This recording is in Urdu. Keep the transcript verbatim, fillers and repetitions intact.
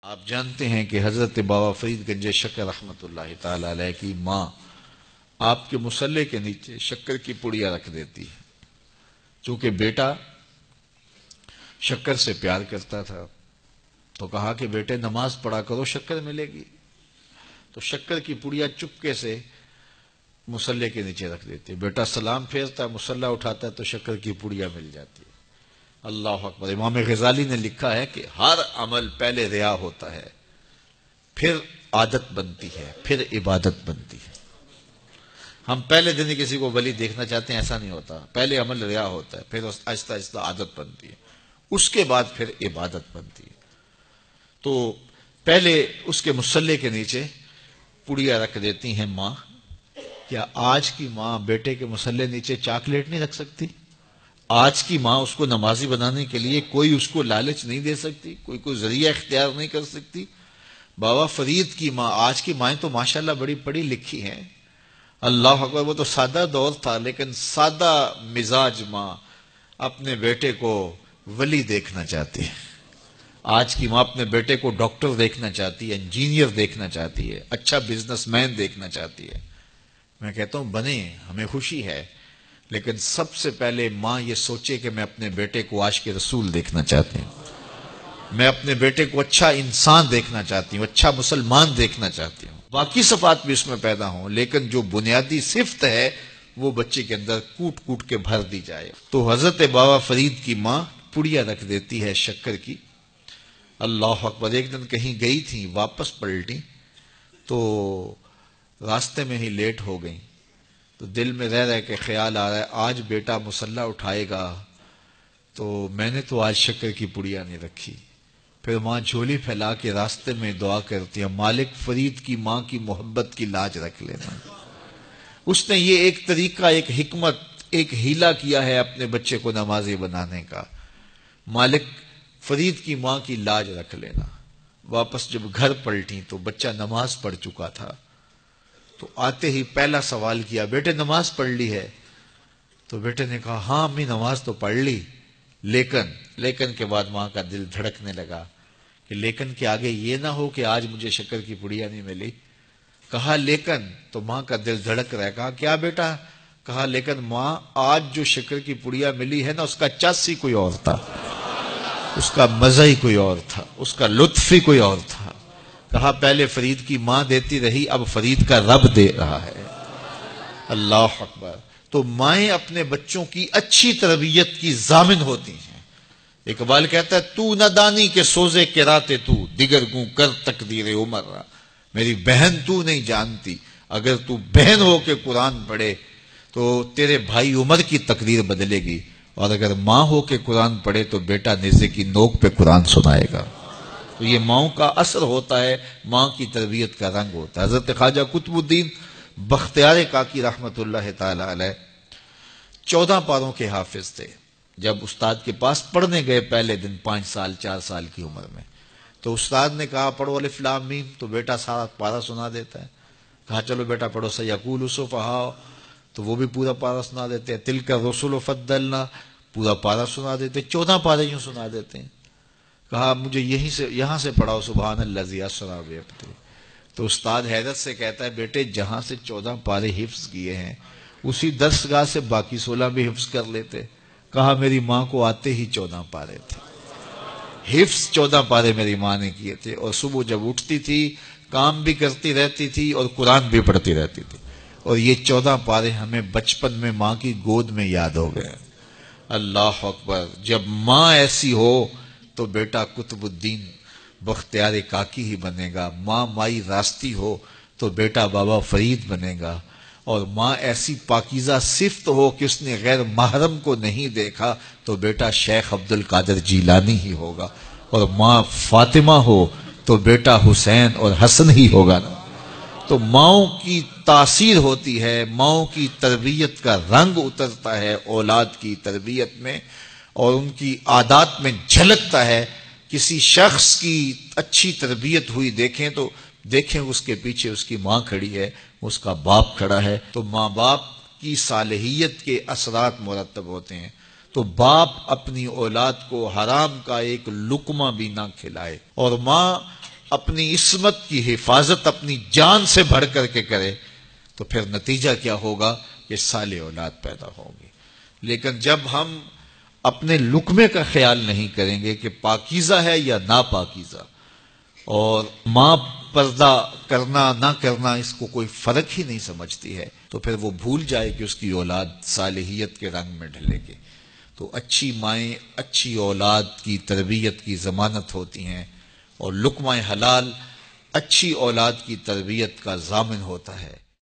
آپ جانتے ہیں کہ حضرت بابا فرید گنج شکر رحمۃ اللہ تعالی علیہ کی ماں آپ کے مصلے کے نیچے شکر کی پڑیا رکھ دیتی ہے. چونکہ بیٹا شکر سے پیار کرتا تھا تو کہا کہ بیٹے نماز پڑھا کرو، شکر ملے گی. تو شکر کی پڑیا چپکے سے مصلے کے نیچے رکھ دیتی ہے. بیٹا سلام پھیرتا ہے، مصلہ اٹھاتا ہے تو شکر کی پڑیا مل جاتی ہے. اللہ اکبر. امام غزالی نے لکھا ہے کہ ہر عمل پہلے ریا ہوتا ہے، پھر عادت بنتی ہے، پھر عبادت بنتی ہے. ہم پہلے دن کسی کو ولی دیکھنا چاہتے ہیں، ایسا نہیں ہوتا. پہلے عمل ریا ہوتا ہے، پھر آہستہ آہستہ عادت بنتی ہے، اس کے بعد پھر عبادت بنتی ہے. تو پہلے اس کے مصلے کے نیچے پڑیا رکھ دیتی ہیں ماں. کیا آج کی ماں بیٹے کے مصلے نیچے چاکلیٹ نہیں رکھ سکتی؟ آج کی ماں اس کو نمازی بنانے کے لیے کوئی اس کو لالچ نہیں دے سکتی، کوئی کوئی ذریعہ اختیار نہیں کر سکتی؟ بابا فرید کی ماں، آج کی مائیں تو ماشاءاللہ بڑی پڑھی لکھی ہیں. اللہ اکبر. وہ تو سادہ دور تھا، لیکن سادہ مزاج ماں اپنے بیٹے کو ولی دیکھنا چاہتی ہے. آج کی ماں اپنے بیٹے کو ڈاکٹر دیکھنا چاہتی ہے، انجینئر دیکھنا چاہتی ہے، اچھا بزنس مین دیکھنا چاہتی ہے. میں کہتا ہوں بنے، ہمیں خوشی ہے، لیکن سب سے پہلے ماں یہ سوچے کہ میں اپنے بیٹے کو عاشق رسول دیکھنا چاہتی ہوں، میں اپنے بیٹے کو اچھا انسان دیکھنا چاہتی ہوں، اچھا مسلمان دیکھنا چاہتی ہوں. باقی صفات بھی اس میں پیدا ہوں، لیکن جو بنیادی صفت ہے وہ بچے کے اندر کوٹ کوٹ کے بھر دی جائے. تو حضرت بابا فرید کی ماں پڑیا رکھ دیتی ہے شکر کی. اللہ اکبر. ایک دن کہیں گئی تھی، واپس پلٹی تو راستے میں ہی لیٹ ہو گئی. تو دل میں رہ رہ کے خیال آ رہا ہے آج بیٹا مصلی اٹھائے گا تو میں نے تو آج شکر کی پڑیا نہیں رکھی. پھر ماں جھولی پھیلا کے راستے میں دعا کرتی ہے مالک فرید کی ماں کی محبت کی لاج رکھ لینا. اس نے یہ ایک طریقہ، ایک حکمت، ایک ہیلا کیا ہے اپنے بچے کو نمازی بنانے کا. مالک فرید کی ماں کی لاج رکھ لینا. واپس جب گھر پلٹی تو بچہ نماز پڑھ چکا تھا. تو آتے ہی پہلا سوال کیا بیٹے نماز پڑھ لی ہے؟ تو بیٹے نے کہا ہاں امی نماز تو پڑھ لی. لیکن لیکن کے بعد ماں کا دل دھڑکنے لگا کہ لیکن کے آگے یہ نہ ہو کہ آج مجھے شکر کی پڑیا نہیں ملی. کہا لیکن، تو ماں کا دل دھڑک رہا ہے. کہا کیا بیٹا؟ کہا لیکن ماں آج جو شکر کی پڑیا ملی ہے نا اس کا چس ہی کوئی اور تھا، اس کا مزہ ہی کوئی اور تھا، اس کا لطف ہی کوئی اور تھا. کہا پہلے فرید کی ماں دیتی رہی، اب فرید کا رب دے رہا ہے. اللہ اکبر. تو مائیں اپنے بچوں کی اچھی تربیت کی ضامن ہوتی ہیں. اقبال کہتا ہے تو نہ دانی کے سوزے کے راتے تو دیگر گوں کر تقدیر عمر را. میری بہن تو نہیں جانتی، اگر تو بہن ہو کے قرآن پڑھے تو تیرے بھائی عمر کی تقدیر بدلے گی، اور اگر ماں ہو کے قرآن پڑھے تو بیٹا نیزے کی نوک پہ قرآن سنائے گا. تو یہ ماں کا اثر ہوتا ہے، ماں کی تربیت کا رنگ ہوتا ہے. حضرت خواجہ قطب الدین بختیار کاکی رحمت اللہ تعالی علیہ چودہ پاروں کے حافظ تھے. جب استاد کے پاس پڑھنے گئے پہلے دن پانچ سال چار سال کی عمر میں، تو استاد نے کہا پڑھو الف لام میم، تو بیٹا سارا پارا سنا دیتا ہے. کہا چلو بیٹا پڑھو سیقول السفہاء، تو وہ بھی پورا پارا سنا دیتے ہیں. تلک الرسل فضلنا، پورا پارا سنا دیتے. چودہ پارے یوں سنا دیتے ہیں. کہا مجھے یہیں سے یہاں سے پڑھاؤ سبحان الذی اسری بعبدہ. تو استاد حیرت سے کہتا ہے بیٹے جہاں سے چودہ پارے حفظ کیے ہیں اسی درسگاہ سے باقی سولہ بھی حفظ کر لیتے. کہا میری ماں کو آتے ہی چودہ پارے تھے، حفظ چودہ پارے میری ماں نے کیے تھے. اور صبح جب اٹھتی تھی کام بھی کرتی رہتی تھی اور قرآن بھی پڑھتی رہتی تھی. اور یہ چودہ پارے ہمیں بچپن میں ماں کی گود میں یاد ہو گئے. اللہ اکبر. جب ماں ایسی ہو تو بیٹا قطب الدین بختیار کاکی ہی بنے گا. ماں مائی راستی ہو تو بیٹا بابا فرید بنے گا. اور ماں ایسی پاکیزہ صفت ہو کہ اس نے غیر محرم کو نہیں دیکھا تو بیٹا شیخ عبد القادر جیلانی ہی ہوگا. اور ماں فاطمہ ہو تو بیٹا حسین اور حسن ہی ہوگا نا. تو ماؤں کی تاثیر ہوتی ہے، ماؤں کی تربیت کا رنگ اترتا ہے اولاد کی تربیت میں، اور ان کی عادات میں جھلکتا ہے. کسی شخص کی اچھی تربیت ہوئی دیکھیں تو دیکھیں اس کے پیچھے اس کی ماں کھڑی ہے، اس کا باپ کھڑا ہے. تو ماں باپ کی صالحیت کے اثرات مرتب ہوتے ہیں. تو باپ اپنی اولاد کو حرام کا ایک لقمہ بھی نہ کھلائے. اور ماں اپنی عصمت کی حفاظت اپنی جان سے بڑھ کر کے کرے تو پھر نتیجہ کیا ہوگا کہ صالح اولاد پیدا ہوگی. لیکن جب ہم اپنے لقمے کا خیال نہیں کریں گے کہ پاکیزہ ہے یا ناپاکیزہ، اور ماں پردہ کرنا نہ کرنا اس کو کوئی فرق ہی نہیں سمجھتی ہے، تو پھر وہ بھول جائے کہ اس کی اولاد صالحیت کے رنگ میں ڈھلے گی. تو اچھی مائیں اچھی اولاد کی تربیت کی ضمانت ہوتی ہیں، اور لقمہ حلال اچھی اولاد کی تربیت کا ضامن ہوتا ہے.